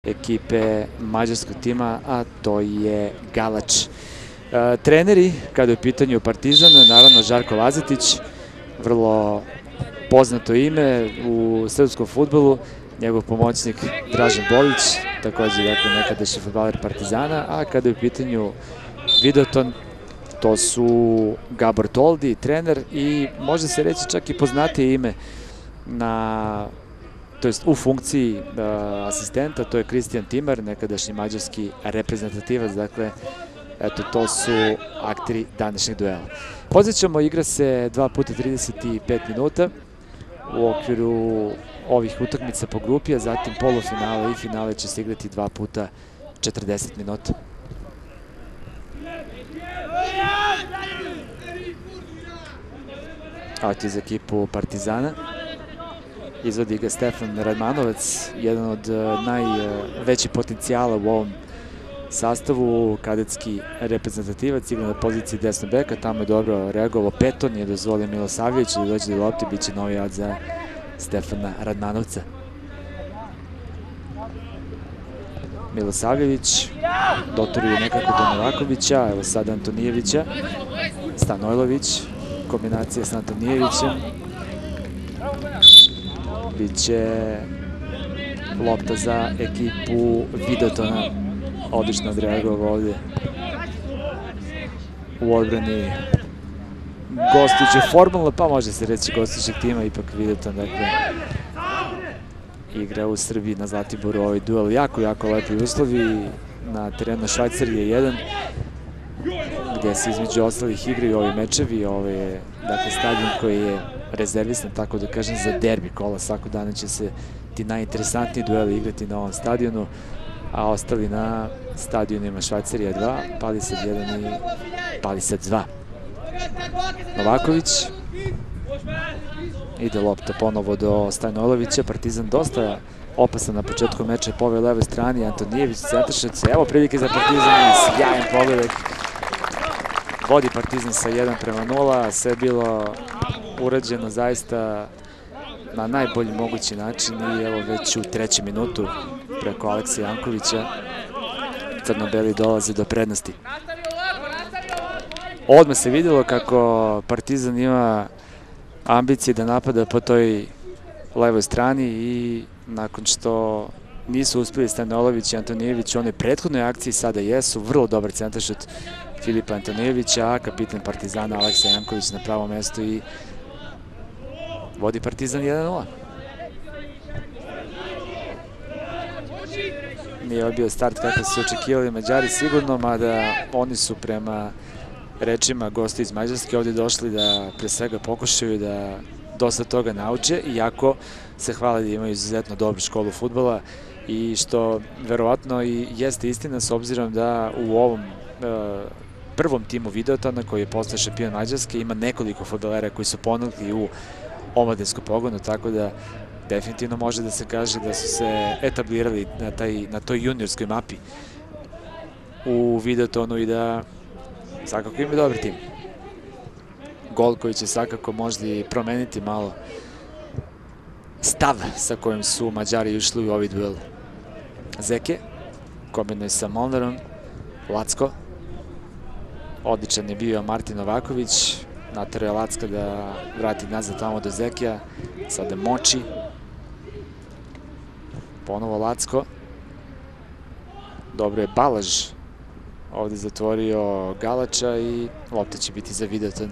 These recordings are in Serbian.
ekipe mađarskog tima, a to je Galač. Treneri, kada je u pitanju Partizan, naravno Žarko Lazetić, vrlo poznato ime u srpskom fudbalu, njegov pomoćnik Dražen Bolić, takođe nekadašnji fudbaler Partizana, a kada je u pitanju Videoton, to su Gabor Toldi, trener i može se reći čak i poznatije ime u funkciji asistenta, to je Kristijan Timar, nekadašnji mađarski reprezentativac, dakle, eto, to su akteri današnjeg duela. Podsjećamo, igra se 2 puta 35 minuta u okviru ovih utakmica po grupi, a zatim polufinale i finale će se igrati 2 puta 40 minuta. Aut iz ekipu Partizana. Izvodi ga Stefan Radmanovac, jedan od najvećih potencijala u ovom sastavu, kadetski reprezentativac, igra na poziciji desnog beka, tamo je dobro reagovao Peto, nije dozvolio Milosavljević da dođe do lopte, bit će novi aut za Stefana Radmanovca. Milosavljević doturuje nekako do Novakovića, evo sad Antonijevića, Stanojlović, kombinacija s Antonijevićem, biće lopta za ekipu Videotona, odlično odreagovao ovdje u odbrani gostujućeg formalno, pa može se reći gostujućeg tima, ipak Videoton, dakle, igra u Srbiji na Zlatiboru ovaj duel, jako lepi uslovi, na terenu Švajcarije 1, gdje se između ostalih igraju ovi mečevi, ovo je, dakle, stadion koji je rezervisan, tako da kažem, za derbi kola. Svako dana će se ti najinteresantniji dueli igrati na ovom stadionu, a ostali na stadionima Švajcarija 2, Palisad 1 i Palisad 2. Novaković. Ide lopta ponovo do Stajnolovića. Partizan dosta opasan na početku meča po ovoj levoj strani. Antonijević, centaršac. Evo prilike za Partizan i sjajan pogodak. Vodi Partizan sa 1:0. Sve bilo urađeno zaista na najbolji mogući način i evo već u 3. minutu preko Aleksa Jankovića crno-beli dolaze do prednosti. Odmah se vidjelo kako Partizan ima ambicije da napada po toj levoj strani i nakon što nisu uspeli Stanojlović i Antonijević u onoj prethodnoj akciji, sada jesu, vrlo dobar centaršut Filipa Antonijevića, a kapitan Partizana Aleksa Janković na pravom mestu i vodi Partizan 1:0. Nije ovo bio start kako su očekivali Mađari sigurno, mada oni su prema rečima gosti iz Mađarske ovdje došli da pre svega pokušaju da dosta toga nauče, iako se hvale da imaju izuzetno dobru školu fudbala i što verovatno i jeste istina s obzirom da u ovom prvom timu Videotona koji je postao šampion Mađarske ima nekoliko fudbalera koji su ponudili u omladinskom pogonu, tako da definitivno može da se kaže da su se etablirali na toj juniorskoj mapi u Videotonu i da svakako ima dobar tim. Gol koji će svakako možda i promeniti malo stav sa kojim su Mađari ušli u ovaj duel. Zeke kombinuje sa Molnarom, Lacko, odličan je bio Martin Novaković, naterao je Lacka da vrati nazad tamo do Zekija, sada Moči, ponovo Lacko, dobro je Balaž ovdje zatvorio Galača i lopta će biti za Videoton.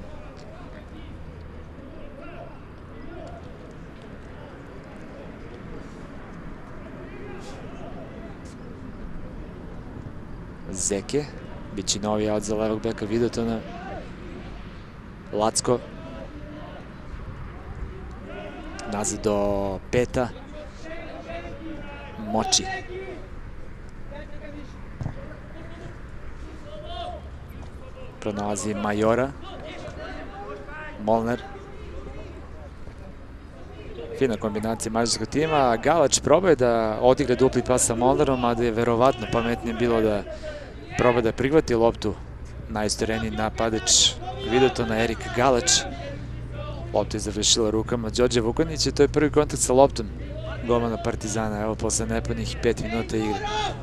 Zeke, bit će novi aut za levog beka Videotona. Lacko, nazad do Peta, Moči. Pronalazi Majora, Molnar. Fina kombinacija mađarskog tima. Galač probaje da odigra dupli pas sa Molnarom, a da je verovatno pametnije bilo da proba da prihvati loptu najistoreniji napadač Videotona Erik Galač. Lopta je završila rukama Đorđe Vukanića, to je prvi kontakt sa loptom golmana Partizana, evo posle nepunih 5 minuta igre.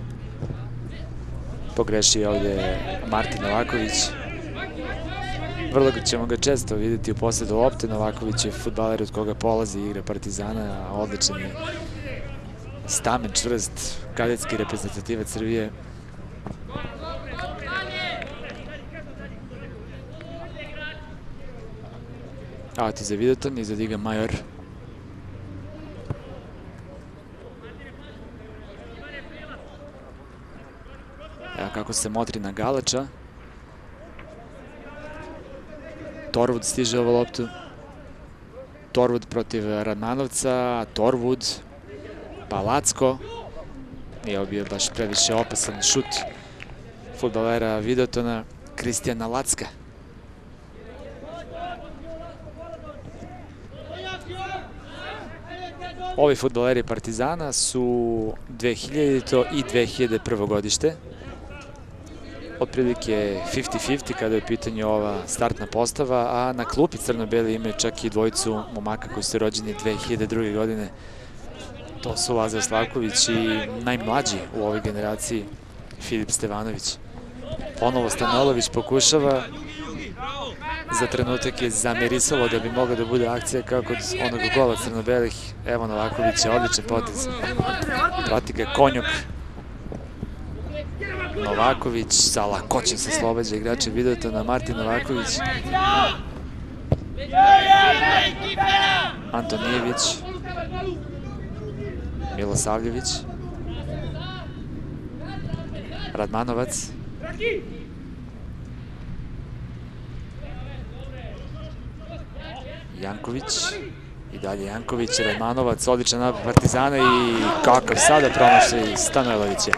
Pogrešio je ovdje Martin Novaković. Vrlo ćemo ga često vidjeti u posledu lopte. Novaković je fudbaler od koga polazi igra Partizana, odličan je stamen, čvrst, kadetski reprezentativac Srbije. Auti za Videoton i za Diga Major. Evo kako se motri na Galača. Torvud stiže ovu loptu. Torvud protiv Radmanovca. Torvud. Pa Lacko. Nije ovo bio baš previše opasan šut fudbalera Videotona, Kristijana Lacka. Ovi fudbaleri Partizana su 2000. i 2001. godište. Otprilike 50-50 kada je u pitanju ova startna postava, a na klupi crno-beli imaju čak i dvojicu momaka koji su rođeni 2002. godine. To su Lazar Slavković i najmlađi u ovoj generaciji Filip Stevanović. Ponovo Stanolović pokušava. Za trenutak je zamirisalo da bi mogla da bude akcija kao kod onog gola crno-belih. Evo Novakovića, odličan potez. Prati ga Konjuk. Novaković sa lakoćem se slobađa igrača Videotona. Martin Novaković. Antonijević. Milosavljević. Radmanovac. Janković. I dalje Janković, Radmanovac, odličan napad Partizana i kakav sada promašaj Stanojlovića.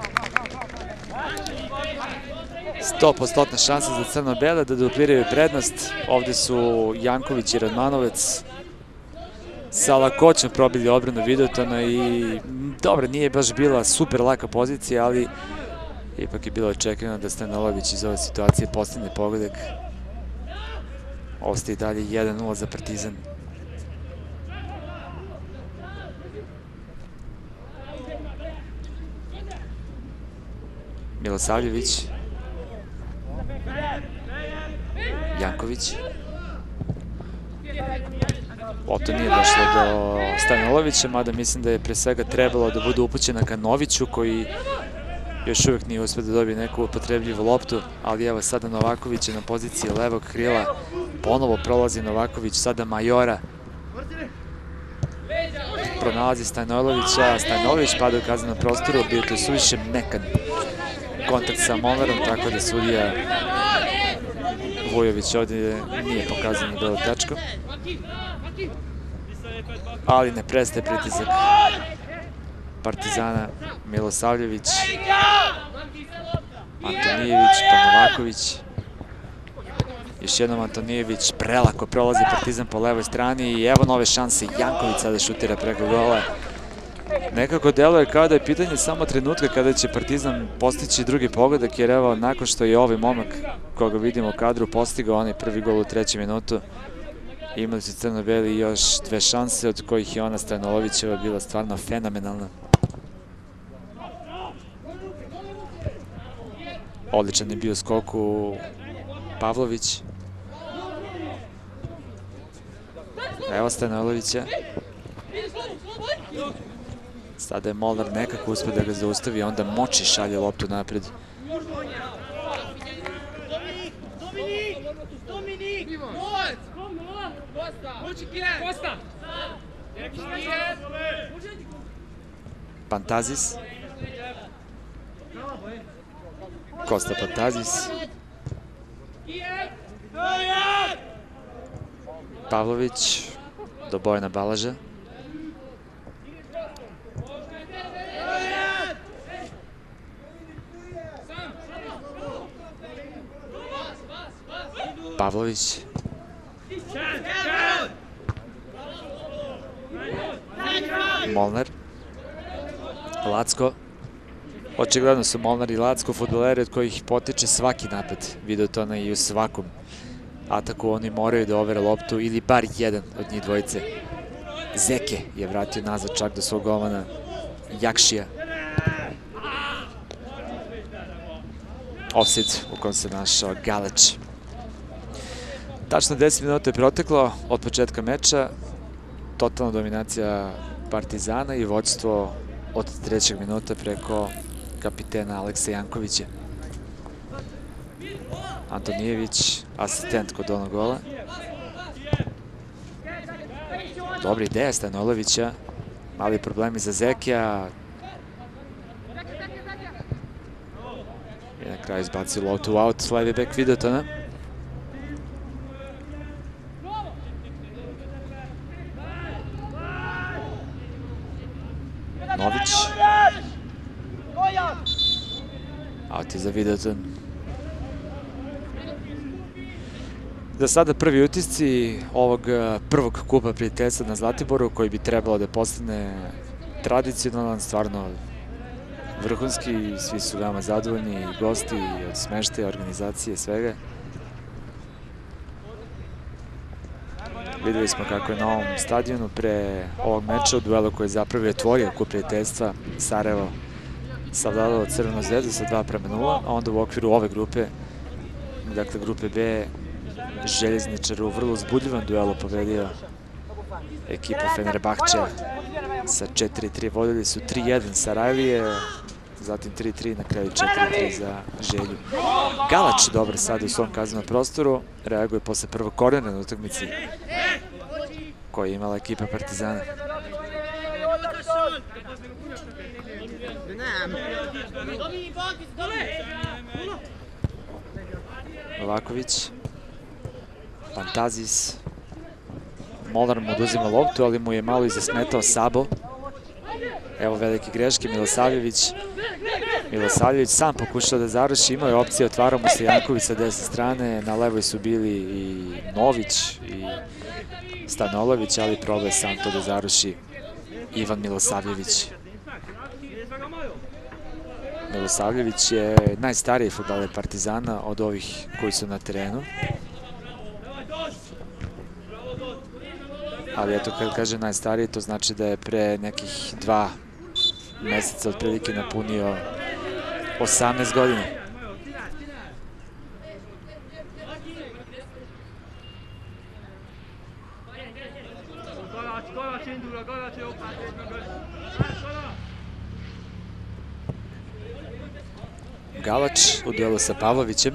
100% šansa za crno-bele da dupliraju prednost. Ovde su Janković i Radmanovac sa lakoćom probili odbranu Videotona i dobro, nije baš bila super laka pozicija, ali ipak je bilo očekivano da Stanolović iz ove situacije postigne pogodak. Ostaje dalje 1-0 za Partizan. Milosavljević. Janković. Lopta nije došla do Stanolovića, mada mislim da je pre svega trebalo da bude upućena ka Noviću, koji još uvijek nije uspio da dobije neku upotrebljivu loptu, ali evo sada Novaković je na poziciji levog krila. Ponovo prolazi Novaković, sada Majora. Pronalazi Stanolovića, Stanolović pada u kaznenom prostoru, bio to suviše mekan kontakt sa Molnarom, tako da sudija Vujović ovdje nije pokazan na belu tačku. Ali ne prestaje pritisak Partizana. Milosavljević, Antonijević, pa Novaković. Još jednom Antonijević, prelako prolazi Partizan po levoj strani i evo nove šanse. Janković sada šutira preko gola. Nekako deluje kao da je pitanje samo trenutka kada će Partizan postići drugi pogodak, jer evo nakon što je ovaj momak koga vidimo u kadru postigao onaj prvi gol u 3. minutu, imali su crno-beli još 2 šanse, od kojih je ona Stanolovićeva bila stvarno fenomenalna. Odličan je bio skok u Pavlović. Evo Stanolovića. Sada je Molnar nekako uspio da ga zaustavi, onda Moči šalje loptu napred. Pantazis. Kosta Pantazis. Pavlović do Bojana Balaža. Pavlović. Molnar. Lacko. Očigledno su Molnar i Lacko fudbaleri od kojih potiče svaki napad Videotona i u svakom ataku oni moraju da overe loptu ili bar jedan od njih dvojice. Zeke je vratio nazad čak do svog golmana Jakšija. Ofside u kojem se našao Galeć. Tačno 10 minuta je proteklo od početka meča. Totalna dominacija Partizana i vođstvo od 3. minuta preko kapitena Aleksa Jankovića. Antonijević, asistent kod onog gola. Dobra ideja Stanolovića, mali problemi za Zekija. I na kraju izbacio loptu u aut, levi bek Vidotona. Nović. Aut je za Vidoton. Za sada prvi utisci ovog prvog kupa prijateljstva na Zlatiboru, koji bi trebalo da postane tradicionalan, stvarno vrhunski, svi su veoma zadovoljni, gosti od smeštaja, organizacije, svega. Videli smo kako je na ovom stadionu pre ovog meča u duelu koji je zapravo otvorio kup prijateljstva Sarajevo savladalo Crvenu zvezdu sa 2:0, a onda u okviru ove grupe, dakle grupe B, Željezničar u vrlo uzbudljivom duelu pobedio ekipu Fenerbahče sa 4:3. Vodili su 3:1 Sarajevije, zatim 3:3, na kraju 4:3 za Želju. Galač dobar sad u svom kaznenom prostoru, reaguje posle prvog kornera na utakmici koju je imala ekipa Partizana. Novaković, Fantazis, Molnar mu oduzima loptu, ali mu je malo i zasmetao Sabo. Evo velike greške, Milosavljević. Milosavljević sam pokušao da završi, imao je opcije, otvarao mu se Janković sa desne strane, na levoj su bili i Nović i Stanolović, ali probao sam to da završi Ivan Milosavljević. Milosavljević je najstariji fudbaler Partizana od ovih koji su na terenu. Ali eto, kad kaže najstariji, to znači da je pre nekih 2 meseca otprilike napunio 18 godina. Galač u duelu sa Pavlovićem.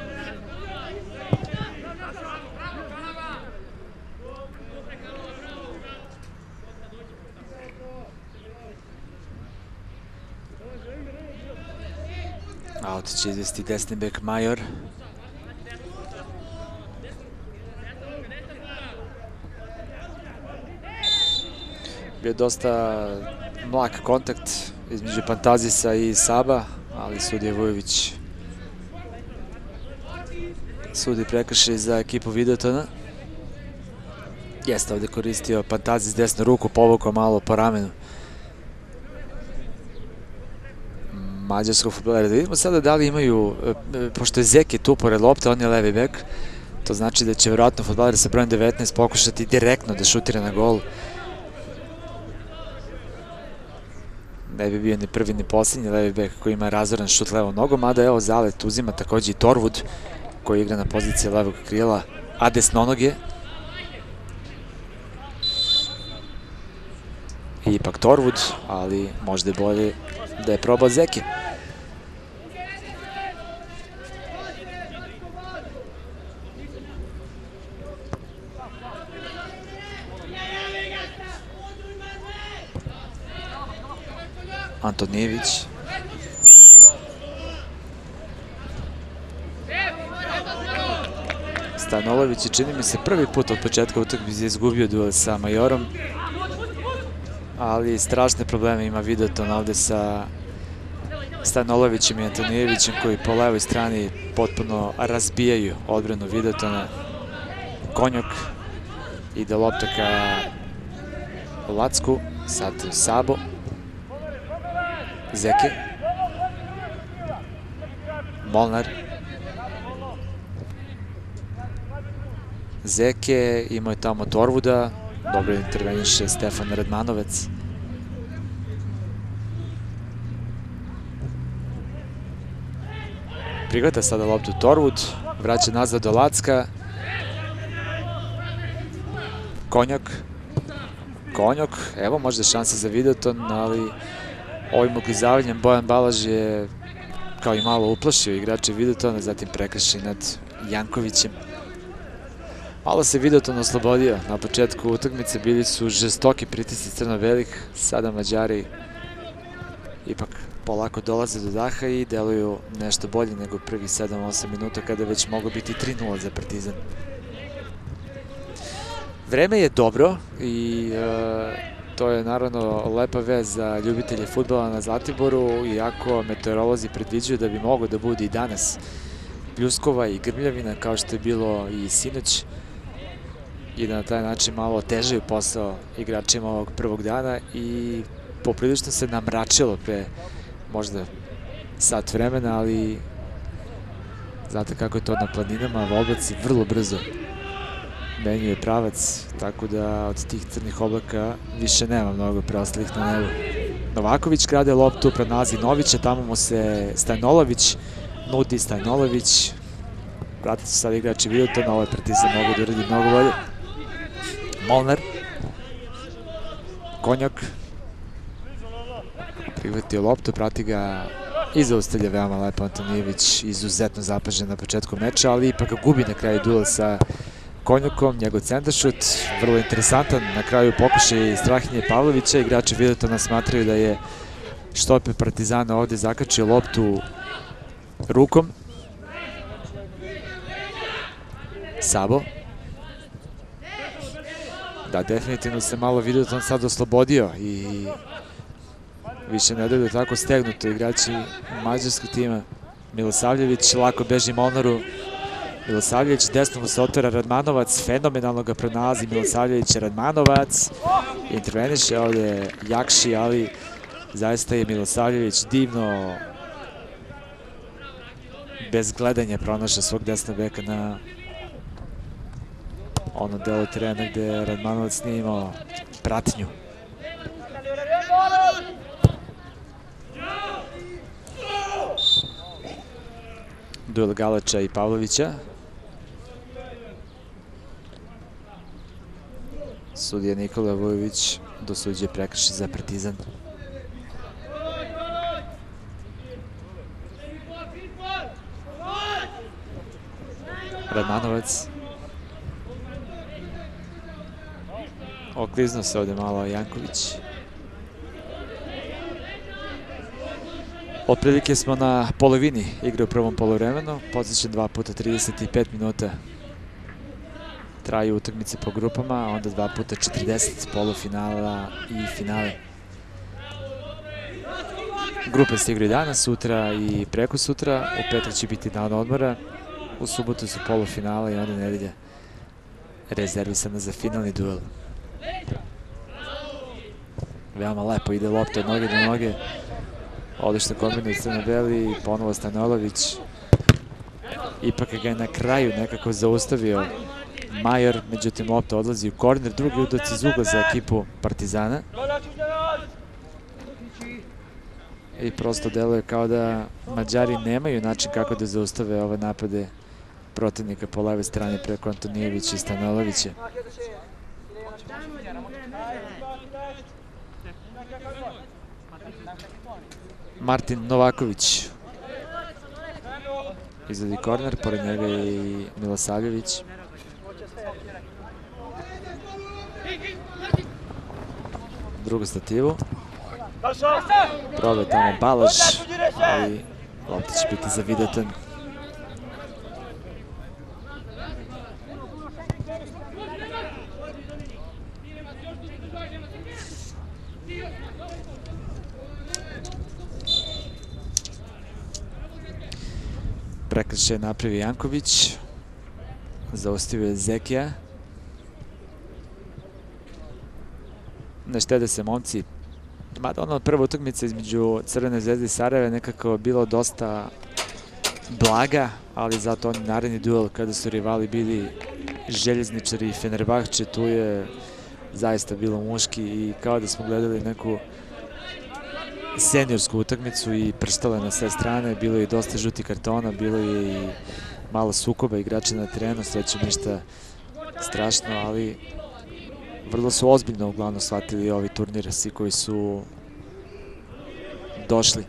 Aut će izvesti desni bek Major. Bio dosta mlak kontakt između Fantazisa i Saba, ali sudija Vujović sudi prekršaj za ekipu Vidotona. Jeste ovde koristio Fantazis desnu ruku, povukao malo po ramenu mađarskog fudbalera. Da vidimo sada da li imaju, pošto je Zeke tu pored lopte, on je levi bek, to znači da će verovatno fudbaler sa brojem 19 pokušati direktno da šutira na gol. Ne bi bio ni prvi ni posljednji levi bek koji ima razoran šut levom nogom, mada evo zalet uzima takođe i Torvud koji igra na poziciji levog krila, a desnonoge. I ipak Torvud, ali možda je bolje da je probao Zeke. Antonijević. Stanolović je, čini mi se, prvi put od početka utakmice izgubio duel sa Majorom, ali strašne probleme ima Vidoton ovde sa Stanolovićem i Antonijevićem, koji po levoj strani potpuno razbijaju odbranu Vidotona. Konjok ide lopta ka Lacku, sad Sabo. Zeke. Molnar. Zeke, imao je tamo Torvuda, Dobro interveniše Stefan Radmanovac. Prihvata sada loptu Torvud, vraća nazad do Lacka. Konjok, evo možda šansa za Videoton, ali ovim uklizavanjem Bojan Balaž je kao i malo uplašio igrače Videotona, zatim prekršaj nad Jankovićem. Malo se Videoton oslobodio na početku utakmice, bili su žestoki pritisci crno-belih, sada Mađari ipak polako dolaze do daha i deluju nešto bolje nego prvi 7-8 minuta kada već mogu biti 3-0 za Partizan. Vreme je dobro i to je naravno lepa vez za ljubitelje fudbala na Zlatiboru, iako meteorolozi predviđuju da bi moglo da bude i danas pljuskova i grmljavina kao što je bilo i sinoć i da na taj način malo otežaju posao igračima ovog prvog dana i poprilično se namračilo pre možda sat vremena, ali znate kako je to na planinama, oblaci vrlo brzo menjuje pravac, tako da od tih crnih oblaka više nema mnogo preostalih na nebu. Novaković krade loptu, pronalazi Novića, tamo mu se Stajnolović nudi. Stajnolović, pratite se sad igrači Videotona, ovaj Partizan mogu da uradi mnogo bolje. Molnar, Konjak, prihvatio loptu, prati ga i zaustavlja veoma lepo Antonijević, izuzetno zapažen na početku meča, ali ipak gubi na kraju duel sa Konjakom, njegov centaršut, vrlo interesantan, na kraju pokušaj Strahinje Pavlovića, igrači Videotona smatraju da je štoper Partizana ovde zakačio loptu rukom. Sabo. Da, definitivno se malo Videoton sad oslobodio i više ne daju tako stegnuto igrači mađarskog tima. Milosavljević lako beži Molnaru. Milosavljević, desno mu se otvara Radmanovac, fenomenalno ga pronalazi Milosavljević, Radmanovac, interveniše ovde Jakši, ali zaista je Milosavljević divno, bez gledanja pronašao svog desnog beka na ono delu terena gde Radmanovac nije imao pratnju. Duel Galača i Pavlovića. Sudija Nikola Vujović dosuđuje prekršaj za Partizan. Radmanovac. Okliznuo se ovde malo Janković. Otprilike smo na polovini igre u prvom poluvremenu. Podsjećam 2 puta 35 minuta traju utakmice po grupama, onda 2 puta 40 polufinala i finale. Grupe se igraju danas, sutra i preko sutra. U petak će biti dan odmora. U subotu su polufinala i onda nedelja rezervisana za finalni duel. Veoma lepo ide lopta od noge do noge. Odlično kombinuje crno-beli i ponovo Stajnolović. Ipak ga je na kraju nekako zaustavio Major, međutim lopta odlazi u korner. Drugi udac iz ugla za ekipu Partizana. I prosto deluje kao da Mađari nemaju način kako da zaustave ove napade protivnika po levoj strani preko Antonijevića i Stajnolovića. Martin Novaković izvodi korner, pored njega je i Milosavljević. Drugu stativu. Probao tamo Balaž, ali lopta će biti za Videoton. Prekršaj napravi Janković, zaustavio je Zekija. Ne štede se momci, mada ono prva utakmica između Crvene zvezde i Sarajeva je nekako bilo dosta blaga, ali zato oni naredni duel kada su rivali bili Željezničari i Fenerbahče, tu je zaista bilo muški i kao da smo gledali neku seniorsku utakmicu i prštale na sve strane. Bilo je i dosta žutih kartona, bilo je i malo sukoba igrača na terenu, srećom ništa strašno, ali vrlo su ozbiljno uglavnom shvatili ovi turnir, svi koji su došli.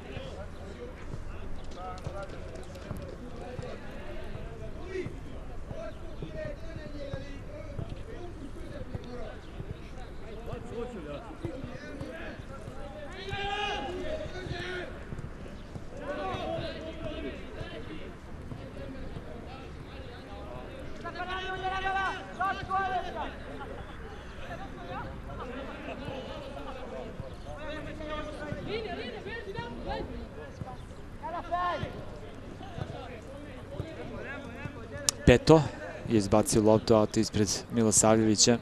Peto je izbacio loptu auto ispred Milosavljevića.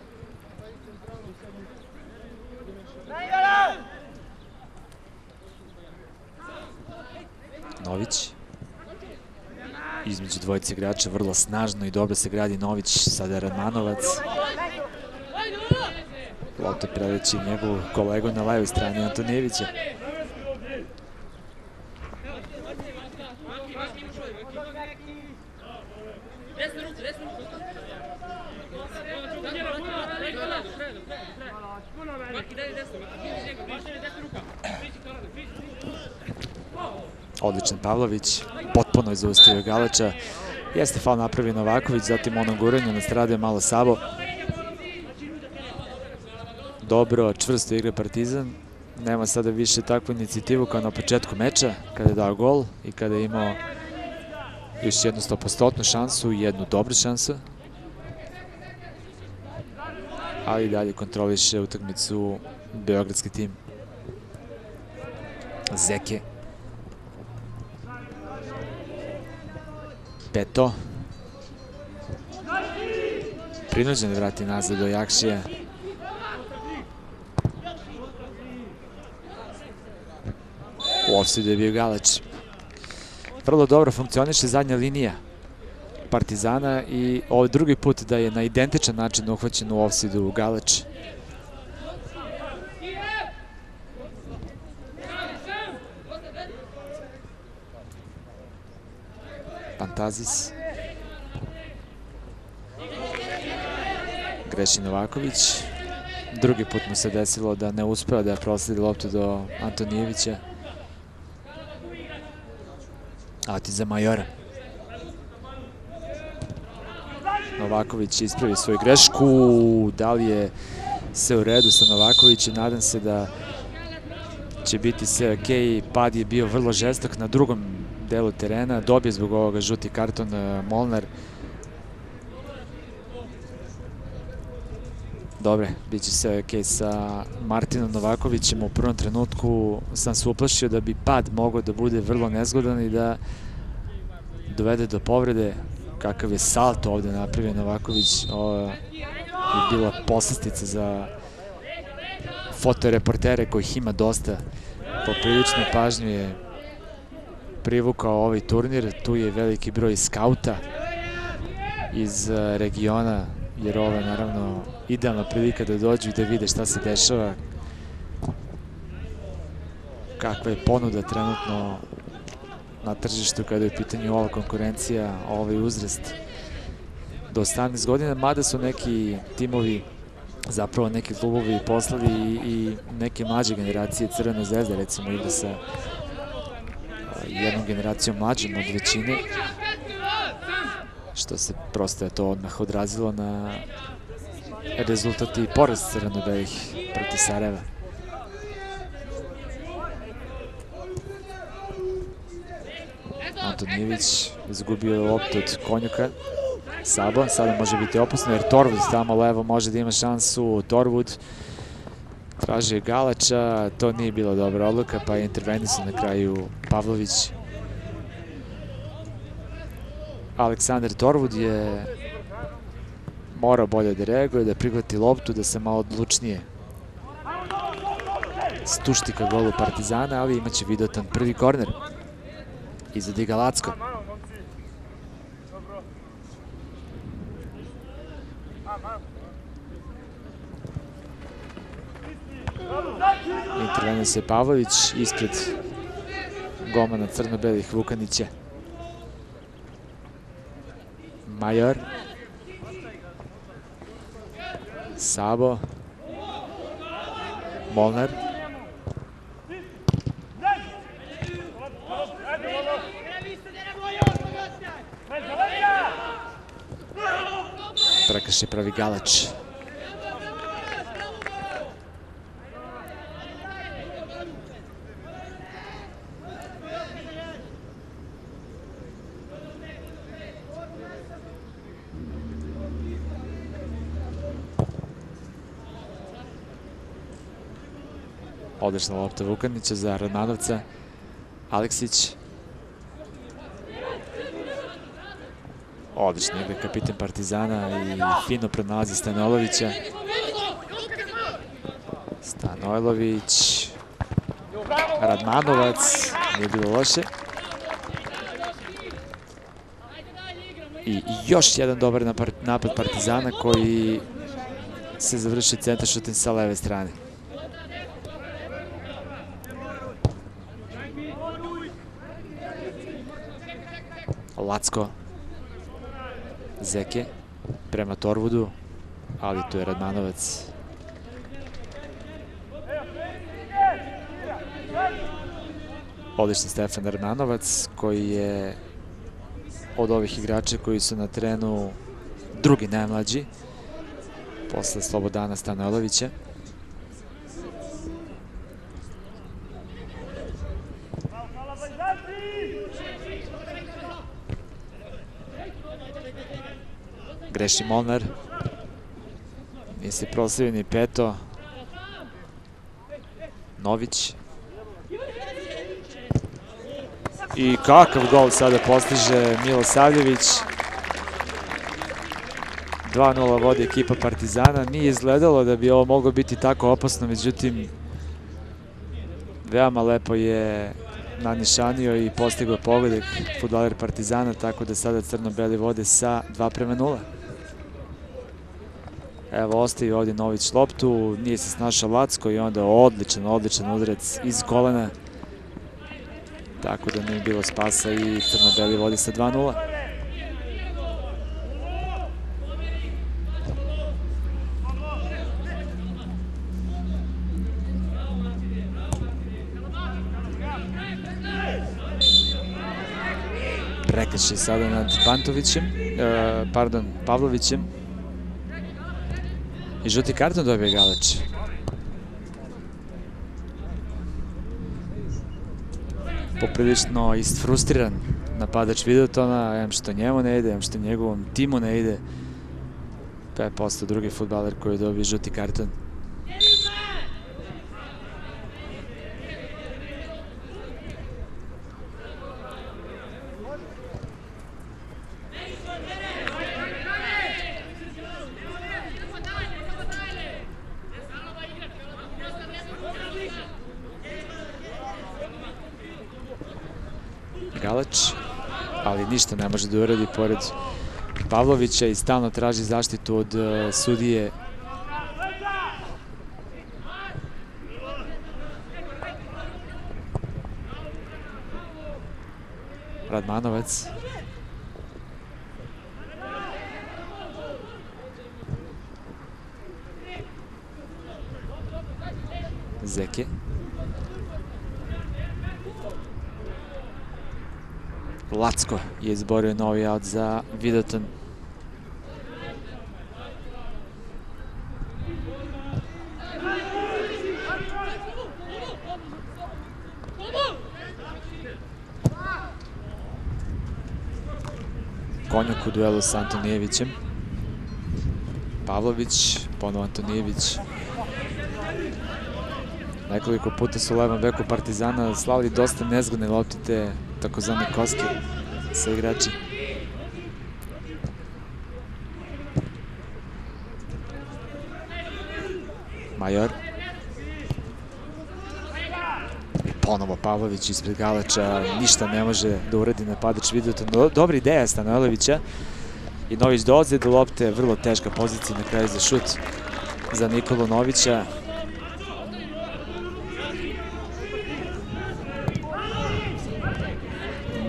Nović. Između dvojice igrača vrlo snažno i dobro se gradi Nović, sada Radmanovac. Lopta preleći njegovu kolegu na levoj strani Antonijevića. Odličan Pavlović, potpuno je zaustavio Galača. Jeste faul napravio Novaković, zatim ono guranje, nastradio malo Sabo. Dobro, čvrsto igra Partizan. Nema sada više takvu inicijativu kao na početku meča, kada je dao gol i kada je imao još jednu 100% šansu i jednu dobru šansu. Ali i dalje kontroliše utakmicu beogradski tim. Zeke. Peto. Prinuđen da vrati nazad do Jakšija. U ofsajdu je bio Galač. Vrlo dobro funkcioniše zadnja linija Partizana i ovo je drugi put da je na identičan način uhvaćen u ofsajdu Galač. Fantazis. Greši Novaković. Drugi put mu se desilo da ne uspeva da prosledi loptu do Antonijevića. Ati za Majora. Novaković ispravi svoju grešku. Da li je sve u redu sa Novakovićem? Nadam se da će biti sve okej. Pad je bio vrlo žestok na drugom delu terena. Dobije zbog ovoga žuti karton Molnar. Dobre, bit će sve okej sa Martinom Novakovićem. U prvom trenutku sam se uplašio da bi pad mogao da bude vrlo nezgodan i da dovede do povrede. Kakav je salto ovde napravio Novaković. Ovo je bila poslastica za fotoreportere kojih ima dosta. Poprilično pažnju je privukao ovaj turnir. Tu je veliki broj skauta iz regiona, jer ovo je naravno idealna prilika da dođu i da vide šta se dešava. Kakva je ponuda trenutno na tržištu kada je u pitanju ova konkurencija, ovaj uzrast do 18 godina, mada su neki timovi, zapravo neki klubovi poslali i neke mlađe generacije. Crvena zvezda recimo igra sa jednom generacijom mlađim od većine, što se prosto je to odmah odrazilo na rezultati i poraz crveno-belih protiv Sarajeva. Antonijević izgubio loptu od Konjuka. Sabo, sada može biti opasno jer Torvud tamo levo može da ima šansu. Torvud traži Galača, to nije bila dobra odluka, pa je intervenisao na kraju Pavlović. Aleksandar Torvud je morao bolje da reaguje, da prihvati loptu, da se malo odlučnije stušti ka golu Partizana, ali imaće vidotan prvi korner. Izvodi Galacko. Intervenuje se Pavlović ispred golmana crno-belih Vukanića. Major. Sabo. Molnar. Prekršaj pravi Galač. Odlična lopta Vukanića za Radmanovca. Aleksić. Odlično igra kapitan Partizana i fino pronalazi Stanojlovića. Stanojlović. Radmanovac. Nije bilo loše. I još jedan dobar napad Partizana koji se završi centaršutem sa leve strane. Lacko. Zeke prema Torvudu, ali tu je Radmanovac. Odličan Stefan Radmanovac koji je od ovih igrača koji su na terenu drugi najmlađi posle Slobodana Stanojlovića. Greši Molnar. Nije se proslavio ni Peto. Nović. I kakav gol sada postiže Milosavljević. 2:0 vodi ekipa Partizana. Nije izgledalo da bi ovo moglo biti tako opasno, međutim veoma lepo je nanišanio i postigao pogodak fudbaler Partizana, tako da sada crno-beli vode sa 2:0. Evo, ostavi ovdje Nović loptu, nije se snašao Lacko i onda odličan udarac iz kolena. Tako da nije bilo spasa i crno-beli vodi sa 2:0. Prekršaj sada nad Pavlovićem. I žuti karton dobije Galač. Poprilično isfrustriran napadač Videotona, em što njemu ne ide, em što njegovom timu ne ide. Pa je postao drugi fudbaler koji dobije žuti karton. Galač, ali ništa ne može da uradi pored Pavlovića i stalno traži zaštitu od sudije. Radmanovac. Zeke. Lacko je izborio novi aut za Videoton. Konjak u duelu sa Antonijevićem. Pavlović, ponovo Antonijević. Nekoliko puta su u levom beku Partizana slali dosta nezgodne loptite, takozvane koske sa igrači. Major. Ponovo Pavlović ispred Galača, ništa ne može da uradi napadač Videotona. Dobra ideja Stanojlovića i Nović dolazi do lopte, vrlo teška pozicija na kraju za šut za Nikolu Novića.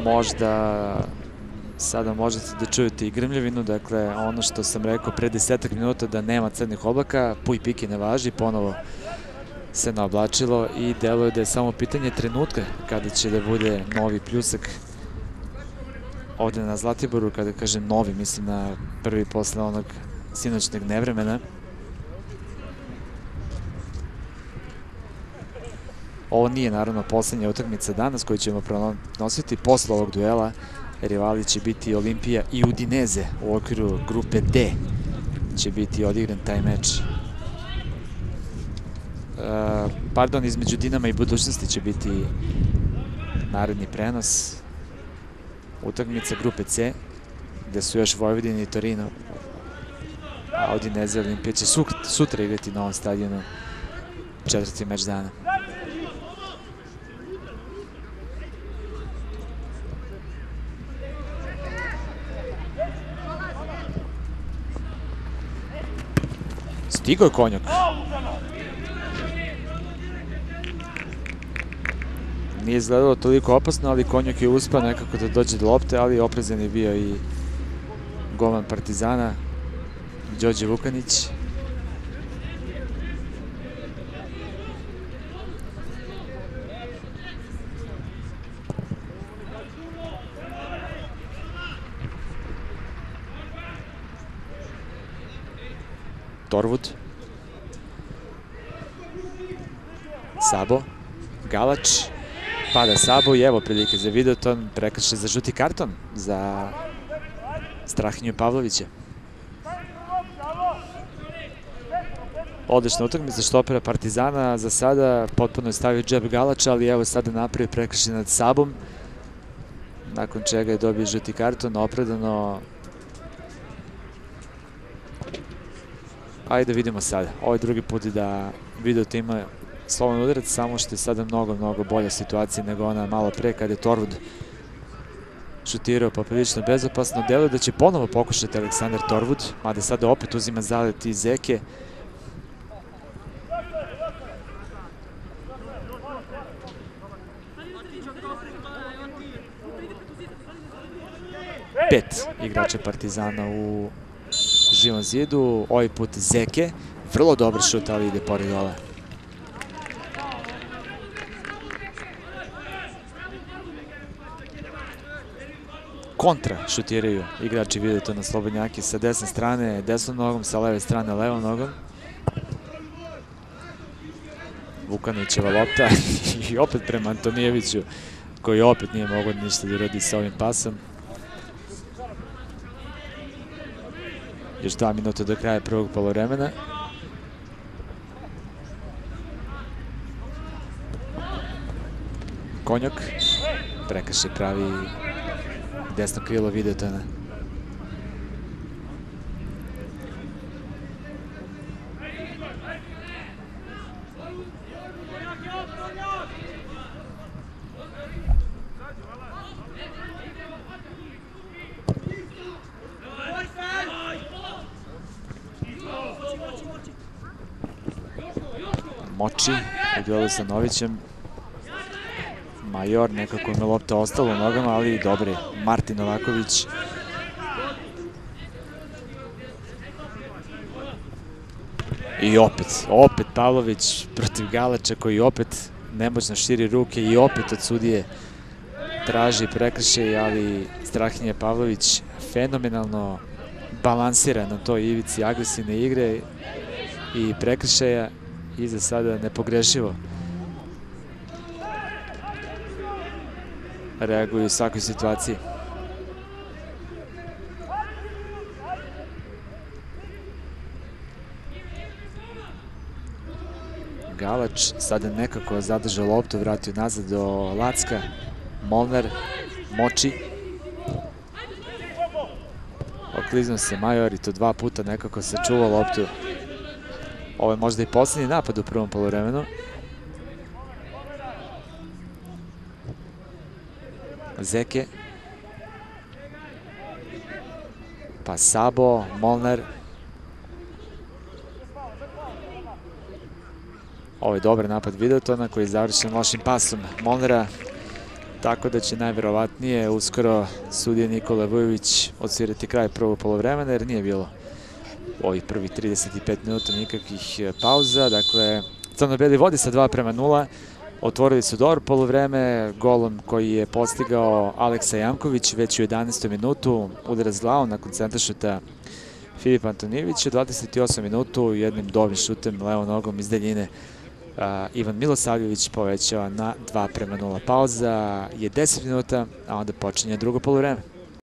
možda sada možete da čujete i grmljavinu, dakle ono što sam rekao pre 10 minuta da nema crnih oblaka, puj pike ne važi, ponovo se naoblačilo i deluje da je samo pitanje trenutka kada će da bude novi pljusak ovde na Zlatiboru. Kada kažem novi, mislim na prvi posle onog sinoćnog nevremena. Ovo nije naravno poslednja utakmica danas koju ćemo prenositi. Posle ovog duela rivali će biti Olimpija i Udineze u okviru grupe D. Će biti odigran taj meč. Pardon, između Dinama i Budućnosti će biti naredni prenos. Utakmica grupe C, gde su još Vojvodina i Torino. A Udineze i Olimpija će sutra igrati na ovom stadionu četvrti meč dana. Stigao je Konjak. Nije izgledalo toliko opasno, ali Konjak je uspeo nekako da dođe do lopte, ali oprezan je bio i golman Partizana, Đorđe Vukanić. Torvud. Sabo. Galač. Pada Sabo i evo prilike za Videoton, prekršaj za žuti karton za Strahinju Pavlovića. Odlična utakmica štopera Partizana, za sada potpuno je stavio džep Galača, ali evo sada napravio prekršaj nad Sabom, nakon čega je dobio žuti karton, opravdano. Ajde da vidimo sada, ovo je drugi put da Videoton ima slobodan udarac, samo što je sada mnogo bolja situacija nego ona malo pre kada je Torvud šutirao poprilično bezopasno. Deluje da će ponovo pokušati Aleksandar Torvud, mada sada opet uzima zalet iz Zeke. Pet igrača Partizana u živom zidu, ovaj put Zeke, vrlo dobar šut, ali ide pored gola. Kontra šutiraju igrači Videotona Slobodnjaki sa desne strane desnom nogom, sa leve strane levom nogom. Vukanićeva lopta i opet prema Antonijeviću, koji opet nije mogao ništa da uradi sa ovim pasom. Još 2 minuta do kraja prvog poluvremena. Konjak, prekršaj pravi desno krilo Videotona. Moči u duelu sa Novićem. Major, nekako ima lopta ostalo u nogama, ali dobri. Martin Novaković. I opet Pavlović protiv Galača, koji opet nemoćno širi ruke i opet od sudije traži prekršaj, ali Strahinja Pavlović fenomenalno balansira na toj ivici agresivne igre i prekršaja i za sada nepogrešivo reaguju u svakoj situaciji. Galač sada nekako zadržao loptu, vratio nazad do Lacka. Molnar, Moči. Okliznuo se Major i to 2 puta nekako sačuvao loptu. Ovo je možda i poslednji napad u prvom poluvremenu. Zeke. Pa Sabo, Molnar. Ovo je dobar napad Videotona koji je završen lošim pasom Molnara. tako da će najverovatnije uskoro sudija Nikola Vujović odsvirati kraj prvog polovremena, jer nije bilo u ovih prvih 35 minuta nikakvih pauza. Dakle, crno-beli vodi sa 2:0. Otvorili su dobro polovreme golom koji je postigao Aleksa Janković već u 11. minutu. Udarac glavom nakon centaršuta Filipa Antonijevića. 28 minutu jednim dobrim šutem levom nogom iz daljine Ivan Milosavljević povećava na 2:0. Pauza je 10 minuta, a onda počinje drugo polovreme.